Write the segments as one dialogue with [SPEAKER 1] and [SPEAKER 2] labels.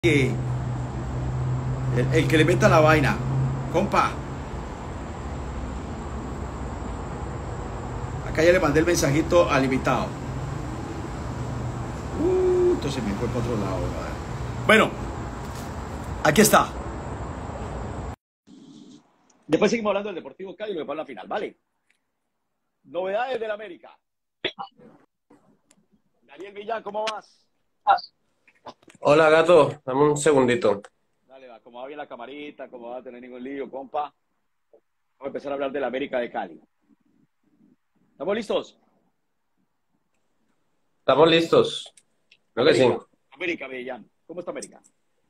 [SPEAKER 1] que el que le meta la vaina, compa. Acá ya le mandé el mensajito al invitado. Entonces me fue para otro lado, brother. Bueno, aquí está. Después seguimos hablando del Deportivo Cali y lo que pasa en la final, ¿vale? Novedades del América. Daniel Villán, ¿cómo vas?
[SPEAKER 2] Hola gato, dame un segundito.
[SPEAKER 1] Dale, va, como va bien la camarita, como va a tener ningún lío, compa. Vamos a empezar a hablar del América de Cali. ¿Estamos listos?
[SPEAKER 2] ¿Estamos listos? Creo que sí.
[SPEAKER 1] América, América, Villán. ¿Cómo está América?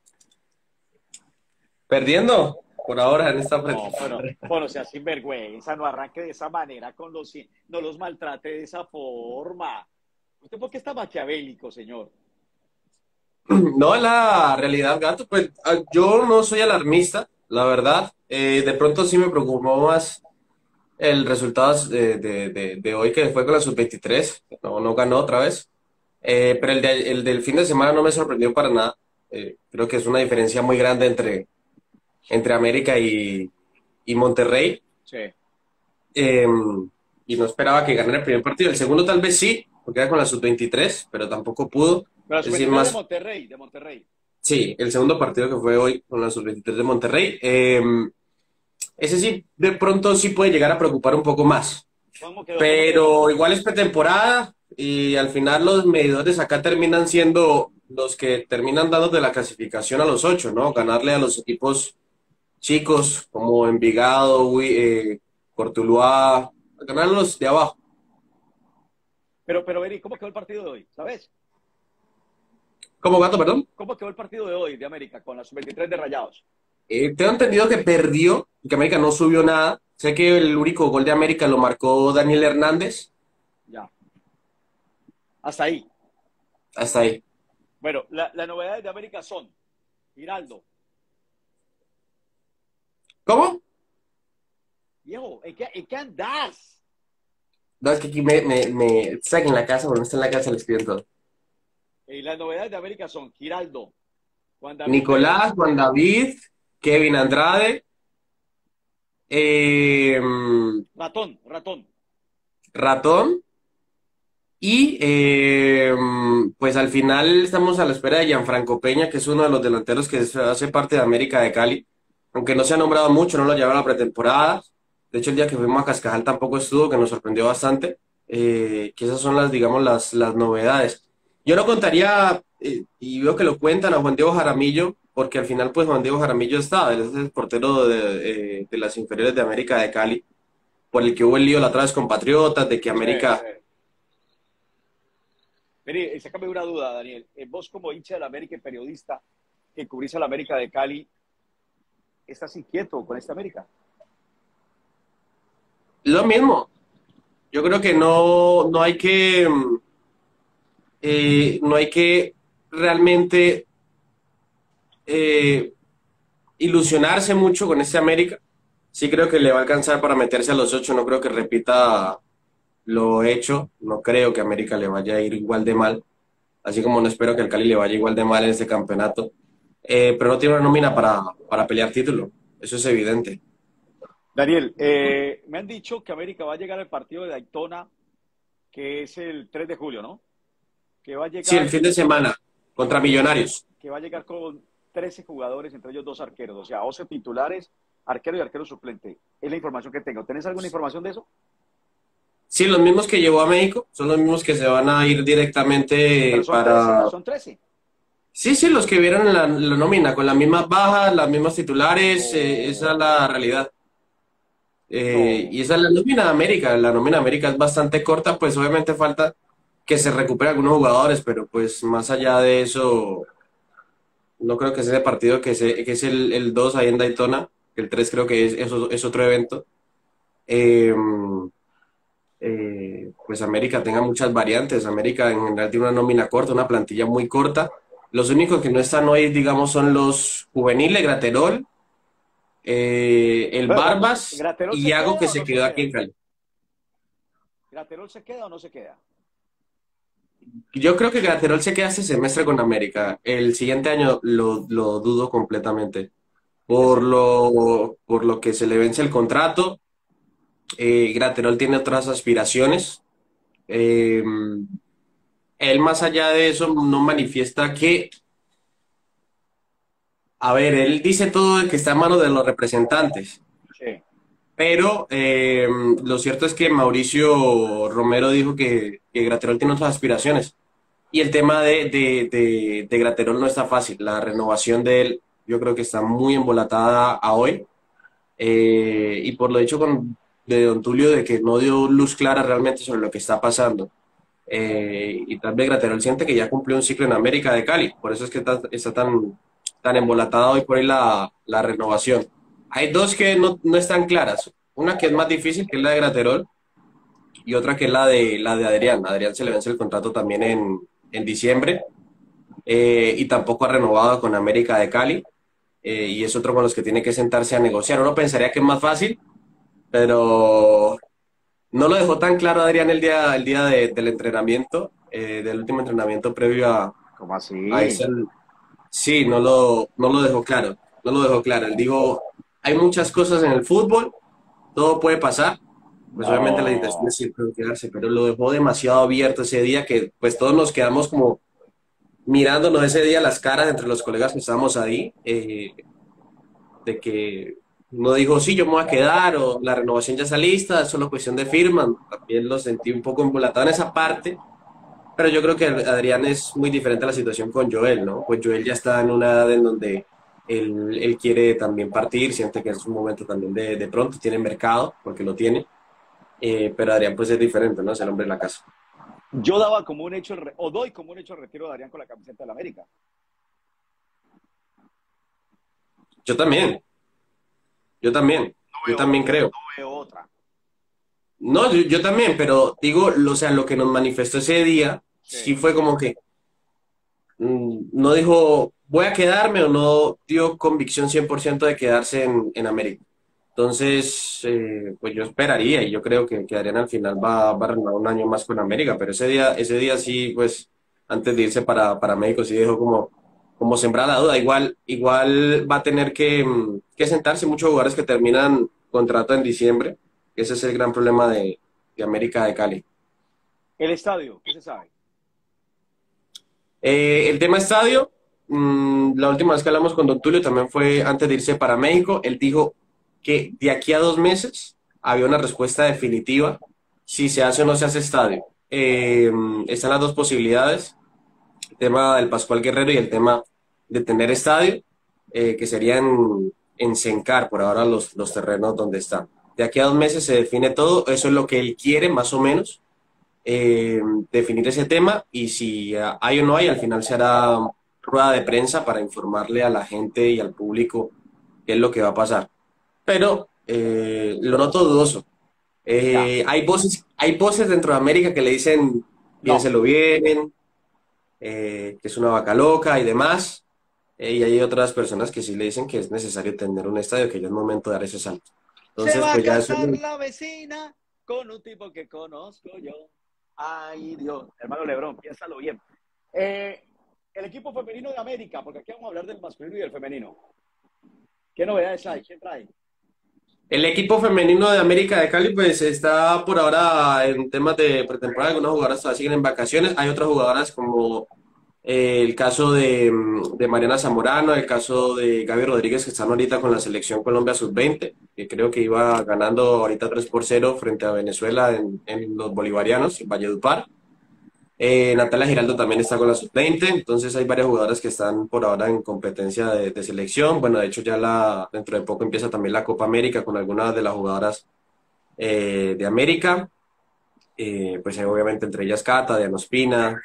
[SPEAKER 2] ¿Perdiendo? Por ahora en esta
[SPEAKER 1] No,
[SPEAKER 2] práctica.
[SPEAKER 1] bueno, sea sinvergüenza, no arranque de esa manera con no los maltrate de esa forma. ¿Usted por qué está maquiavélico, señor?
[SPEAKER 2] No, la realidad, gato, pues yo no soy alarmista, la verdad. De pronto sí me preocupó más el resultado de hoy que fue con la sub-23. No ganó otra vez. Pero el del fin de semana no me sorprendió para nada. Creo que es una diferencia muy grande entre América y Monterrey.
[SPEAKER 1] Sí.
[SPEAKER 2] Eh, y no esperaba que ganara el primer partido. El segundo tal vez sí, porque era con la sub-23, pero tampoco pudo.
[SPEAKER 1] Pero la
[SPEAKER 2] Es decir,
[SPEAKER 1] sub-23 de
[SPEAKER 2] más,
[SPEAKER 1] Monterrey, de Monterrey.
[SPEAKER 2] sí, el segundo partido que fue hoy con la sub-23 de Monterrey. Ese sí, de pronto sí puede llegar a preocupar un poco más.
[SPEAKER 1] ¿Cómo quedó? ¿Cómo quedó?
[SPEAKER 2] Pero igual es pretemporada y al final los medidores acá terminan siendo los que terminan dando de la clasificación a los ocho, ¿no? Ganarle a los equipos chicos como Envigado, Cortuluá, ganarlos de abajo.
[SPEAKER 1] Pero, Veri, ¿cómo quedó el partido de hoy? ¿Sabes?
[SPEAKER 2] ¿Cómo gato, perdón?
[SPEAKER 1] ¿Cómo quedó el partido de hoy de América con la sub-23 de Rayados?
[SPEAKER 2] Tengo entendido que perdió y que América no subió nada. Sé que el único gol de América lo marcó Daniel Hernández.
[SPEAKER 1] Ya, hasta ahí.
[SPEAKER 2] Hasta ahí.
[SPEAKER 1] Bueno, las novedades de América son Giraldo.
[SPEAKER 2] ¿Cómo?
[SPEAKER 1] Viejo, ¿en qué andás?
[SPEAKER 2] No, es que aquí está aquí en la casa, pero no está en la casa, le escriben todo.
[SPEAKER 1] Las novedades de América son Giraldo, Juan David
[SPEAKER 2] Nicolás,
[SPEAKER 1] Pérez,
[SPEAKER 2] Juan David, Kevin Andrade, eh,
[SPEAKER 1] ratón.
[SPEAKER 2] Ratón. Y pues al final estamos a la espera de Gianfranco Peña, que es uno de los delanteros que hace parte de América de Cali, aunque no se ha nombrado mucho, no lo llevaron a la pretemporada. De hecho, el día que fuimos a Cascajal tampoco estuvo, que nos sorprendió bastante. Que esas son las, digamos, las novedades. Yo no contaría, y veo que lo cuentan a Juan Diego Jaramillo, porque al final pues Juan Diego Jaramillo está, él es el portero de las inferiores de América de Cali, por el que hubo el lío la otra vez con Patriotas, de que
[SPEAKER 1] Sí,
[SPEAKER 2] América.
[SPEAKER 1] sí. Mire, sácame una duda, Daniel. Vos como hincha de la América y periodista que cubrís a la América de Cali, ¿estás inquieto con esta América?
[SPEAKER 2] Lo mismo. Yo creo que no hay que, no hay que realmente eh, ilusionarse mucho con este América. Sí creo que le va a alcanzar para meterse a los ocho. No creo que repita lo hecho. No creo que a América le vaya a ir igual de mal. Así como no espero que el Cali le vaya igual de mal en este campeonato. Pero no tiene una nómina para pelear título. Eso es evidente.
[SPEAKER 1] Daniel, me han dicho que América va a llegar al partido de Daytona, que es el 3 de julio, ¿no? Que va a
[SPEAKER 2] Sí, el
[SPEAKER 1] llegar,
[SPEAKER 2] fin de semana contra Millonarios.
[SPEAKER 1] que va a llegar con 13 jugadores, entre ellos dos arqueros, o sea, 11 titulares, arquero y arquero suplente. Es la información que tengo. ¿Tenés alguna información de eso?
[SPEAKER 2] Sí, los mismos que llevó a México son los mismos que se van a ir
[SPEAKER 1] Pero
[SPEAKER 2] directamente
[SPEAKER 1] son 13,
[SPEAKER 2] para.
[SPEAKER 1] son 13.
[SPEAKER 2] Sí, sí, los que vieron la nómina, con las mismas bajas, las mismas titulares, esa es
[SPEAKER 1] No,
[SPEAKER 2] la realidad.
[SPEAKER 1] no.
[SPEAKER 2] Y esa es la nómina de América. La nómina de América es bastante corta, pues obviamente falta que se recuperen algunos jugadores, pero pues más allá de eso, no creo que sea ese partido que es el 2 ahí en Daytona, el 3 creo que es otro evento. Eh, pues América tenga muchas variantes. América en general tiene una nómina corta, una plantilla muy corta. Los únicos que no están hoy, digamos, son los juveniles, Graterol, el
[SPEAKER 1] Bueno,
[SPEAKER 2] Barbas
[SPEAKER 1] ¿Graterol
[SPEAKER 2] y
[SPEAKER 1] se
[SPEAKER 2] Iago que
[SPEAKER 1] queda o
[SPEAKER 2] se
[SPEAKER 1] no se
[SPEAKER 2] quedó aquí
[SPEAKER 1] queda?
[SPEAKER 2] en Cali.
[SPEAKER 1] ¿Graterol se queda o no se queda?
[SPEAKER 2] Yo creo que Graterol se queda este semestre con América. El siguiente año lo dudo completamente.
[SPEAKER 1] ¿En serio?
[SPEAKER 2] Por lo que se le vence el contrato, Graterol tiene otras aspiraciones. Eh, Él más allá de eso no manifiesta que, a ver, él dice todo de que está en manos de los representantes,
[SPEAKER 1] Sí.
[SPEAKER 2] pero lo cierto es que Mauricio Romero dijo que Graterol tiene otras aspiraciones. Y el tema de Graterol no está fácil. La renovación de él yo creo que está muy embolatada a hoy. Y por lo dicho de Don Tulio de que no dio luz clara realmente sobre lo que está pasando. Y tal vez Graterol siente que ya cumplió un ciclo en América de Cali. Por eso es que está tan embolatada hoy por ahí la renovación. Hay dos que no están claras. Una que es más difícil, que es la de Graterol, y otra que es la de Adrián. A Adrián se le vence el contrato también en diciembre, y tampoco ha renovado con América de Cali, y es otro con los que tiene que sentarse a negociar. Uno pensaría que es más fácil, pero no lo dejó tan claro Adrián el día del entrenamiento, del último entrenamiento previo
[SPEAKER 1] ¿Cómo
[SPEAKER 2] a
[SPEAKER 1] así?
[SPEAKER 2] ese. Sí, no lo dejó claro, no lo dejó claro. Él dijo, hay muchas cosas en el fútbol, todo puede pasar. Pues obviamente la intención es
[SPEAKER 1] No.
[SPEAKER 2] siempre quedarse, pero lo dejó demasiado abierto ese día que pues todos nos quedamos como mirándonos ese día las caras entre los colegas que estábamos ahí, de que uno dijo, sí, yo me voy a quedar, o la renovación ya está lista, es solo cuestión de firma. También lo sentí un poco embolatado en esa parte, pero yo creo que Adrián es muy diferente a la situación con Joel, ¿no? Pues Joel ya está en una edad en donde él quiere también partir, siente que es un momento también de pronto, tiene mercado, porque lo tiene, pero Adrián pues es diferente, ¿no? Es el hombre de la casa.
[SPEAKER 1] Yo daba como un hecho, o doy como un hecho el retiro de Adrián con la camiseta de la América.
[SPEAKER 2] Yo también, yo también,
[SPEAKER 1] No
[SPEAKER 2] yo
[SPEAKER 1] veo
[SPEAKER 2] también
[SPEAKER 1] otra,
[SPEAKER 2] creo.
[SPEAKER 1] no veo otra.
[SPEAKER 2] No, yo también, pero digo, o sea, lo que nos manifestó ese día, sí
[SPEAKER 1] Sí.
[SPEAKER 2] fue como que no dijo voy a quedarme o no dio convicción 100% de quedarse en América. Entonces, pues yo esperaría y yo creo que Adrián al final va a renovar un año más con América, pero ese día sí, pues antes de irse para México, sí dejó como sembrar la duda. Igual va a tener que sentarse muchos jugadores que terminan contrato en diciembre. Ese es el gran problema de América de Cali.
[SPEAKER 1] El estadio, ¿qué se sabe?
[SPEAKER 2] El tema estadio, la última vez que hablamos con Don Tulio también fue antes de irse para México. Él dijo que de aquí a 2 meses había una respuesta definitiva si se hace o no se hace estadio. Están las dos posibilidades, el tema del Pascual Guerrero y el tema de tener estadio, que serían en Sencar, por ahora los terrenos donde están. De aquí a 2 meses se define todo, eso es lo que él quiere más o menos, eh, definir ese tema y si hay o no hay, al final se hará rueda de prensa para informarle a la gente y al público qué es lo que va a pasar. Pero lo noto dudoso.
[SPEAKER 1] Ya.
[SPEAKER 2] Hay voces dentro de América que le dicen
[SPEAKER 1] No.
[SPEAKER 2] piénselo bien, que es una vaca loca y demás. Y hay otras personas que sí le dicen que es necesario tener un estadio, que ya es momento de dar ese salto.
[SPEAKER 1] Se
[SPEAKER 2] Entonces,
[SPEAKER 1] va a
[SPEAKER 2] pues ya eso.
[SPEAKER 1] casar la vecina con un tipo que conozco yo. Ay, Dios. Hermano Lebrón, piénsalo bien. Eh, el equipo femenino de América, porque aquí vamos a hablar del masculino y del femenino. ¿Qué novedades hay? ¿Quién trae?
[SPEAKER 2] El equipo femenino de América de Cali pues está por ahora en temas de pretemporada, algunas jugadoras todavía siguen en vacaciones, hay otras jugadoras como el caso de Mariana Zamorano, el caso de Gaby Rodríguez que están ahorita con la selección Colombia sub-20, que creo que iba ganando ahorita 3-0 frente a Venezuela en los bolivarianos, en Valledupar. Natalia Giraldo también está con la sub-20, entonces hay varias jugadoras que están por ahora en competencia de selección. Bueno, de hecho ya dentro de poco empieza también la Copa América con algunas de las jugadoras de América. Pues obviamente entre ellas Cata, Diana Ospina,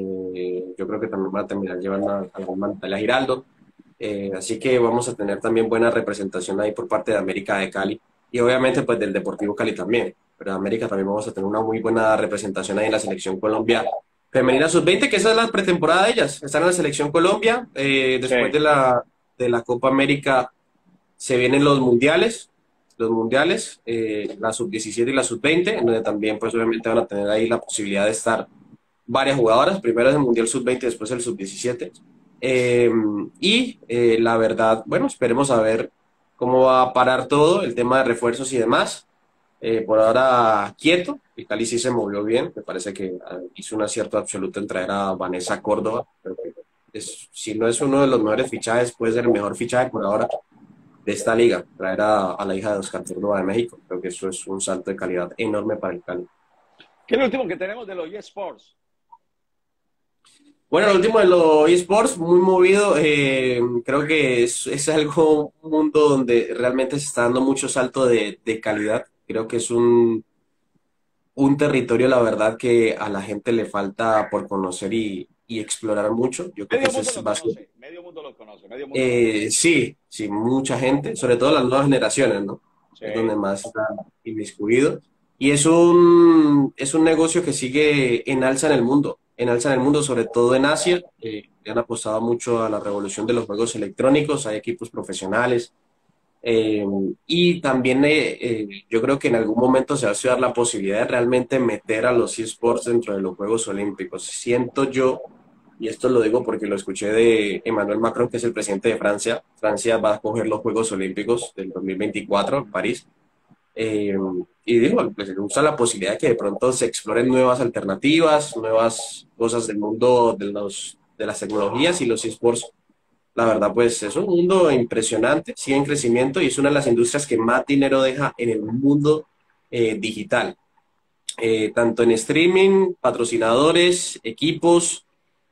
[SPEAKER 2] yo creo que también van a terminar llevando a alguna Natalia Giraldo. Así que vamos a tener también buena representación ahí por parte de América de Cali y obviamente pues del Deportivo Cali también. Pero de América también vamos a tener una muy buena representación ahí en la selección Colombia femenina sub-20, que esa es la pretemporada de ellas. Están en la selección Colombia. Después
[SPEAKER 1] Sí.
[SPEAKER 2] de la Copa América se vienen los mundiales, la sub-17 y la sub-20, en donde también pues obviamente van a tener ahí la posibilidad de estar varias jugadoras, primero es el Mundial Sub-20, después el Sub-17. La verdad, bueno, esperemos a ver cómo va a parar todo, el tema de refuerzos y demás. Por ahora quieto, y Cali sí se movió bien, me parece que hizo un acierto absoluto en traer a Vanessa Córdoba, creo que si no es uno de los mejores fichajes, puede ser el mejor fichaje por ahora de esta liga, traer a la hija de Oscar Córdoba de México, creo que eso es un salto de calidad enorme para el Cali.
[SPEAKER 1] ¿Qué es lo último que tenemos de los eSports?
[SPEAKER 2] Bueno, el último de los eSports, muy movido. Creo que es algo, un mundo donde realmente se está dando mucho salto de calidad. Creo que es un territorio, la verdad, que a la gente le falta por conocer y explorar mucho. Yo creo que
[SPEAKER 1] Medio
[SPEAKER 2] ese
[SPEAKER 1] mundo
[SPEAKER 2] es
[SPEAKER 1] lo
[SPEAKER 2] básico.
[SPEAKER 1] conoce, medio mundo lo conoce, medio mundo lo conoce.
[SPEAKER 2] Sí, sí, mucha gente, sobre todo las nuevas generaciones, ¿no? Es donde
[SPEAKER 1] Sí.
[SPEAKER 2] más está inmiscuido. Y es un negocio que sigue en alza en el mundo, sobre todo en Asia. Han apostado mucho a la revolución de los juegos electrónicos, hay equipos profesionales. eh, y también yo creo que en algún momento se va a estudiar la posibilidad de realmente meter a los esports dentro de los Juegos Olímpicos. Siento yo, y esto lo digo porque lo escuché de Emmanuel Macron, que es el presidente de Francia. Francia va a coger los Juegos Olímpicos del 2024 en París. Eh, y digo, pues usa la posibilidad de que de pronto se exploren nuevas alternativas, nuevas cosas del mundo de las tecnologías y los esports. La verdad, pues es un mundo impresionante, sigue en crecimiento y es una de las industrias que más dinero deja en el mundo digital. Tanto en streaming, patrocinadores, equipos,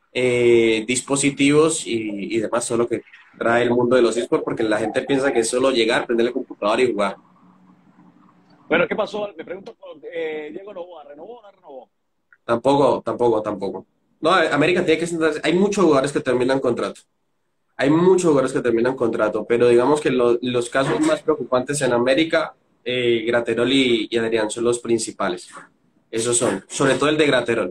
[SPEAKER 2] dispositivos y demás, todo lo que trae el mundo de los esports, porque la gente piensa que es solo llegar, prender el computador y jugar.
[SPEAKER 1] Bueno, ¿qué pasó? Me pregunto por Diego Novoa, ¿renovó o no renovó?
[SPEAKER 2] Tampoco, tampoco, tampoco. No, América tiene que sentarse. Hay muchos jugadores que terminan contrato. Hay muchos jugadores que terminan contrato, pero digamos que los casos más preocupantes en América, Graterol y Adrián son los principales. Esos son, sobre todo el de Graterol.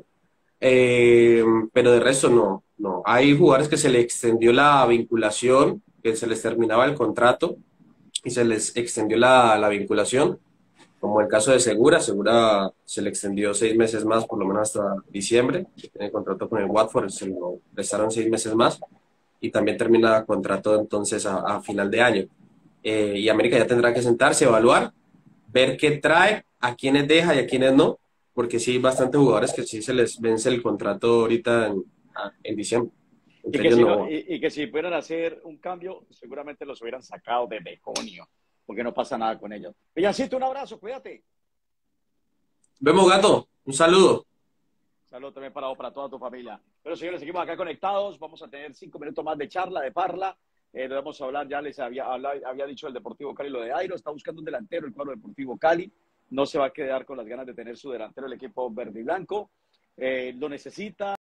[SPEAKER 2] Pero de resto no, no. Hay jugadores que se les extendió la vinculación, que se les terminaba el contrato y se les extendió la vinculación, como el caso de Segura. Segura se le extendió 6 meses más, por lo menos hasta diciembre. Tiene contrato con el Watford, se lo prestaron 6 meses más y también termina contrato entonces a final de año. Y América ya tendrá que sentarse, evaluar, ver qué trae, a quiénes deja y a quiénes no, porque sí hay bastantes jugadores que sí se les vence el contrato ahorita en diciembre.
[SPEAKER 1] Y
[SPEAKER 2] Entre
[SPEAKER 1] que
[SPEAKER 2] ellos
[SPEAKER 1] si no,
[SPEAKER 2] no.
[SPEAKER 1] y que si pudieran hacer un cambio, seguramente los hubieran sacado de beconio, porque no pasa nada con ellos. Villancito, un abrazo, cuídate.
[SPEAKER 2] Vemos, gato, un saludo.
[SPEAKER 1] Saludos también para toda tu familia. Pero señores, seguimos acá conectados. Vamos a tener 5 minutos más de charla, de parla. Vamos a hablar, ya les había dicho el Deportivo Cali lo de Airo. Está buscando un delantero el cuadro Deportivo Cali. No se va a quedar con las ganas de tener su delantero el equipo verde y blanco. Lo necesita.